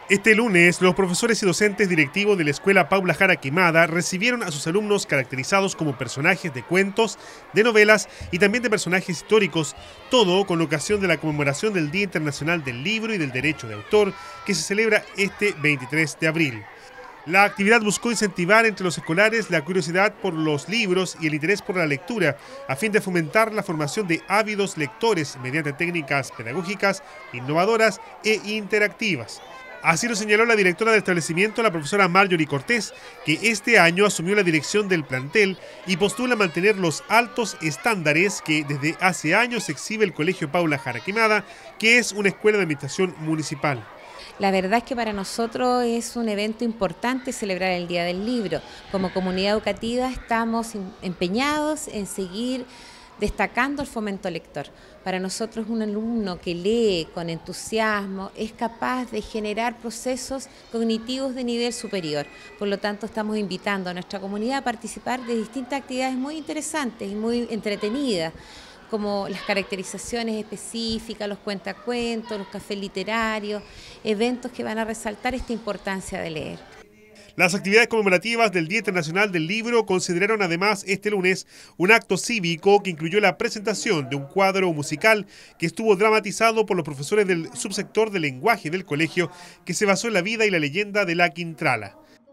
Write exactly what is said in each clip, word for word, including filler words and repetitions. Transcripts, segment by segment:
Este lunes, los profesores y docentes directivos de la Escuela Paula Jara Quemada recibieron a sus alumnos caracterizados como personajes de cuentos, de novelas y también de personajes históricos, todo con ocasión de la conmemoración del Día Internacional del Libro y del Derecho de Autor, que se celebra este veintitrés de abril. La actividad buscó incentivar entre los escolares la curiosidad por los libros y el interés por la lectura, a fin de fomentar la formación de ávidos lectores mediante técnicas pedagógicas, innovadoras e interactivas. Así lo señaló la directora del establecimiento, la profesora Marjorie Cortés, que este año asumió la dirección del plantel y postula mantener los altos estándares que desde hace años exhibe el Colegio Paula Jara Quemada, que es una escuela de administración municipal. La verdad es que para nosotros es un evento importante celebrar el Día del Libro. Como comunidad educativa estamos empeñados en seguir destacando el fomento lector. Para nosotros un alumno que lee con entusiasmo es capaz de generar procesos cognitivos de nivel superior. Por lo tanto, estamos invitando a nuestra comunidad a participar de distintas actividades muy interesantes y muy entretenidas, como las caracterizaciones específicas, los cuentacuentos, los cafés literarios, eventos que van a resaltar esta importancia de leer. Las actividades conmemorativas del Día Internacional del Libro consideraron además este lunes un acto cívico que incluyó la presentación de un cuadro musical que estuvo dramatizado por los profesores del subsector de lenguaje del colegio, que se basó en la vida y la leyenda de la Quintrala.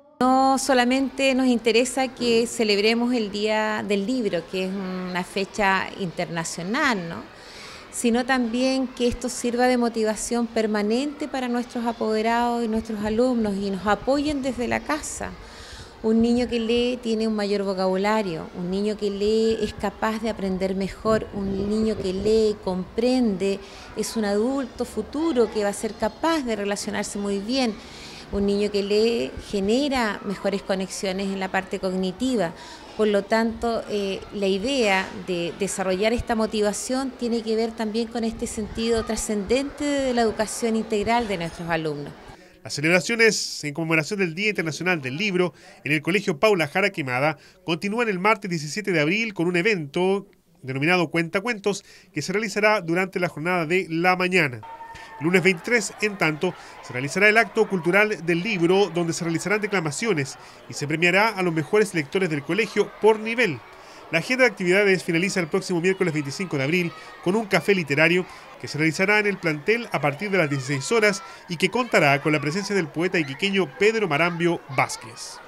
No solamente nos interesa que celebremos el Día del Libro, que es una fecha internacional, ¿no?, sino también que esto sirva de motivación permanente para nuestros apoderados y nuestros alumnos y nos apoyen desde la casa. Un niño que lee tiene un mayor vocabulario, un niño que lee es capaz de aprender mejor, un niño que lee, comprende, es un adulto futuro que va a ser capaz de relacionarse muy bien. Un niño que lee genera mejores conexiones en la parte cognitiva. Por lo tanto, eh, la idea de desarrollar esta motivación tiene que ver también con este sentido trascendente de la educación integral de nuestros alumnos. Las celebraciones en conmemoración del Día Internacional del Libro en el Colegio Paula Jara Quemada continúan el martes diecisiete de abril con un evento denominado Cuentacuentos que se realizará durante la jornada de la mañana. El lunes veintitrés, en tanto, se realizará el acto cultural del libro, donde se realizarán declamaciones y se premiará a los mejores lectores del colegio por nivel. La agenda de actividades finaliza el próximo miércoles veinticinco de abril con un café literario que se realizará en el plantel a partir de las dieciséis horas y que contará con la presencia del poeta iquiqueño Pedro Marambio Vázquez.